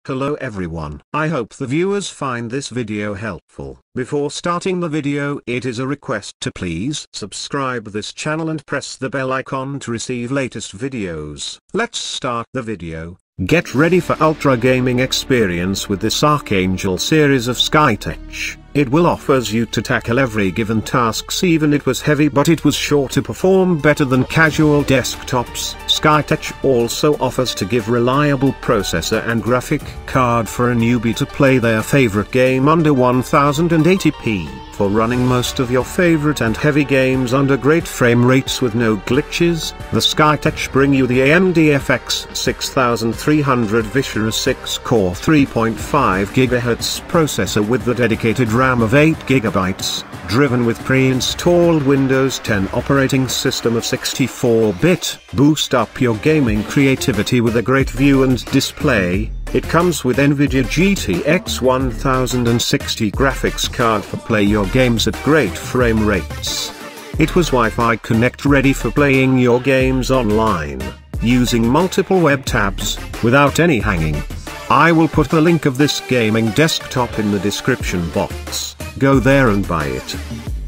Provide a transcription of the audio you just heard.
Hello everyone. I hope the viewers find this video helpful. Before starting the video, it is a request to please subscribe this channel and press the bell icon to receive latest videos. Let's start the video. Get ready for ultra gaming experience with this Archangel series of SkyTech. It will offers you to tackle every given tasks, even it was heavy but it was sure to perform better than casual desktops. SkyTech also offers to give reliable processor and graphic card for a newbie to play their favorite game under 1080p. For running most of your favorite and heavy games under great frame rates with no glitches, the SkyTech bring you the AMD FX 6300 Vishera 6-core 3.5 GHz processor with the dedicated RAM of 8GB, driven with pre-installed Windows 10 operating system of 64-bit. Boost up your gaming creativity with a great view and display. It comes with NVIDIA GTX 1060 graphics card for play your games at great frame rates. It was Wi-Fi Connect ready for playing your games online, using multiple web tabs, without any hanging. I will put the link of this gaming desktop in the description box. Go there and buy it.